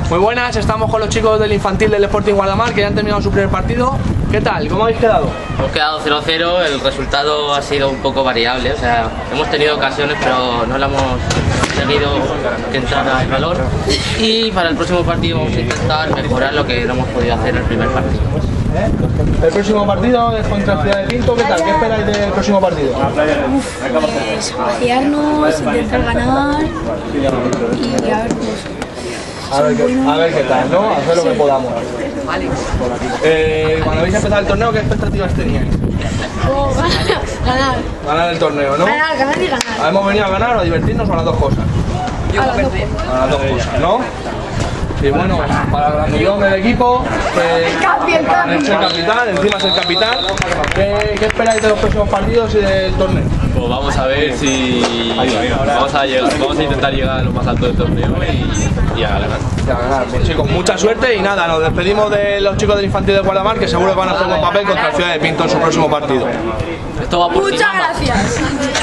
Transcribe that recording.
Muy buenas, estamos con los chicos del infantil del Sporting Guardamar que ya han terminado su primer partido. ¿Qué tal? ¿Cómo habéis quedado? Hemos quedado 0-0, el resultado ha sido un poco variable, o sea, hemos tenido ocasiones pero no la hemos conseguido que entrara el valor, y para el próximo partido vamos a intentar mejorar lo que no hemos podido hacer en el primer partido. El próximo partido es contra Ciudad de Pinto. ¿Qué tal? ¿Qué esperáis del próximo partido? Pues vaciarnos, intentar ganar y a ver A ver qué tal, ¿no? Hacer lo que podamos. Cuando habéis empezado el torneo, ¿qué expectativas teníais? ganar. Ganar el torneo, ¿no? Ganar y ganar. ¿Hemos venido a ganar o a divertirnos o a las dos cosas? A las dos. A las dos cosas, ¿no? Y bueno, para el grandillón del equipo, es el capitán, encima es el capitán. ¿Qué esperáis de los próximos partidos y del torneo? Pues vamos a ver si vamos a intentar llegar a lo más alto del torneo y a ganar. Y a ganar. Pues chicos, mucha suerte y nada, nos despedimos de los chicos del infantil de Guardamar, que seguro que van a hacer buen papel contra el Ciudad de Pinto en su próximo partido. Esto va por Muchas gracias.